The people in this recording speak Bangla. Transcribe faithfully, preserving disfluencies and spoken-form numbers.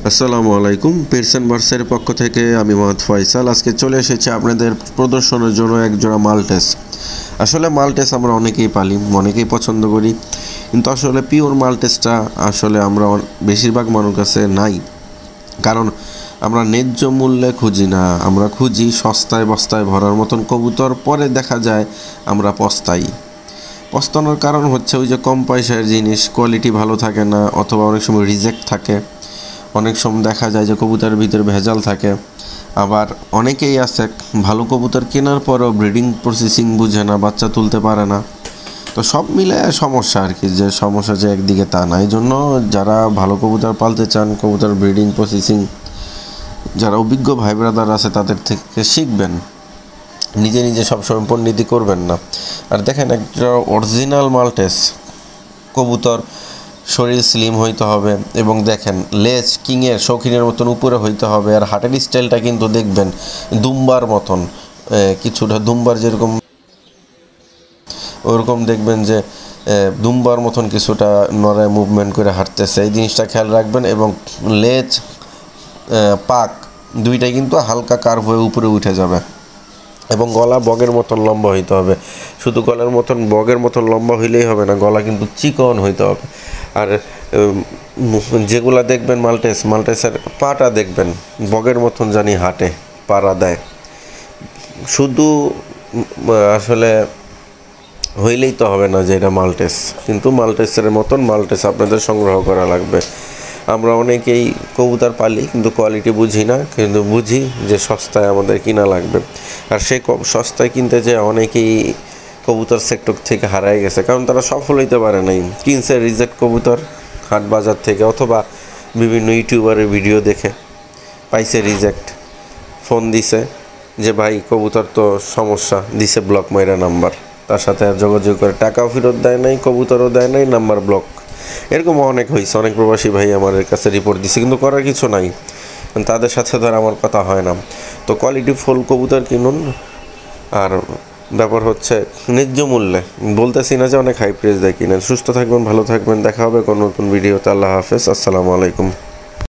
আসসালামু আলাইকুম। পেরসন বার্সের পক্ষ থেকে আমি মোহাম্মদ ফয়সাল আজকে চলে এসেছি আপনাদের প্রদর্শনের জন্য এক জোড়া মাল্টেস। আসলে মাল্টেস আমরা অনেকেই পালি, অনেকেই পছন্দ করি, কিন্তু আসলে পিওর মাল্টেসটা আসলে আমরা বেশিরভাগ মানুষের কাছে নাই। কারণ আমরা ন্যায্য মূল্যে খুঁজি না, আমরা খুঁজি সস্তায় বস্তায় ভরার মতন কবুতর, পরে দেখা যায় আমরা পস্তাই। পস্তানোর কারণ হচ্ছে ওই যে কম পয়সার জিনিস, কোয়ালিটি ভালো থাকে না, অথবা অনেক সময় রিজেক্ট থাকে, অনেক সময় দেখা যায় যে কবুতরের ভিতরে ভেজাল থাকে। আবার অনেকেই আছে ভালো কবুতর কেনার পরও ব্রিডিং প্রসেসিং বুঝে না, বাচ্চা তুলতে পারে না। তো সব মিলে সমস্যা আর কি, যে সমস্যা যে একদিকে তা না। এই জন্য যারা ভালো কবুতর পালতে চান, কবুতর ব্রিডিং প্রসেসিং যারা অভিজ্ঞ ভাই ব্রাদার আছে তাদের থেকে শিখবেন, নিজে নিজে সবসময় পণ্ডিতি করবেন না। আর দেখেন একটা অরিজিনাল মাল্টেস কবুতর শরীর স্লিম হইতে হবে, এবং দেখেন লেজ কিংয়ের শৌখিনের মতন উপরে হইতে হবে। আর হাটের স্টাইলটা কিন্তু দেখবেন দুম্বার মতন, কিছুটা দুম্বার যেরকম ওরকম দেখবেন যে দুম্বার মতন কিছুটা নড়ায় মুভমেন্ট করে হাঁটতেছে, এই জিনিসটা খেয়াল রাখবেন। এবং লেজ পাক দুইটাই কিন্তু হালকা কার্ভ হয়ে উপরে উঠে যাবে, এবং গলা বগের মতন লম্বা হইতে হবে। শুধু গলার মতন বগের মতন লম্বা হইলেই হবে না, গলা কিন্তু চিকন হইতে হবে। আর যেগুলা দেখবেন মাল্টেস, মাল্টেসের পাটা দেখবেন বগের মতন জানি হাঁটে, পাড়া দেয়। শুধু আসলে হইলেই তো হবে না যে এটা মাল্টেস, কিন্তু মাল্টেসের মতন মাল্টেস আপনাদের সংগ্রহ করা লাগবে। আমরা অনেকেই কবুতর পালি কিন্তু কোয়ালিটি বুঝি না, কিন্তু বুঝি যে সস্তায় আমাদের কিনা লাগবে। আর সেই সস্তায় কিনতে যেয়ে অনেকেই কবুতর সেক্টর থেকে হারাই গেছে, কারণ তারা সফল হইতে পারে নাই। কিনছে রিজেক্ট কবুতর হাট বাজার থেকে, অথবা বিভিন্ন ইউটিউবারের ভিডিও দেখে পাইছে রিজেক্ট, ফোন দিছে যে ভাই কবুতর তো সমস্যা, দিছে ব্লক মাইরা নাম্বার, তার সাথে আর যোগাযোগ করে টাকাও ফেরত দেয় নাই, কবুতরও দেয় নাই, নাম্বার ব্লক। এরকম অনেক হয়েছে, অনেক প্রবাসী ভাই আমার কাছে রিপোর্ট দিছে, কিন্তু করার কিছু নাই, তাদের সাথে ধর আমার কথা হয় না। তো কোয়ালিটি ফুল কবুতর কিনুন। আর ব্যাপার হচ্ছে ন্যায্য মূল্যে, বলতেছি না যে অনেক হাই প্রাইস দেয় কিনেন। সুস্থ থাকবেন, ভালো থাকবেন, দেখা হবে কোনো নতুন ভিডিওতে। আল্লাহ হাফেজ, আসসালামু আলাইকুম।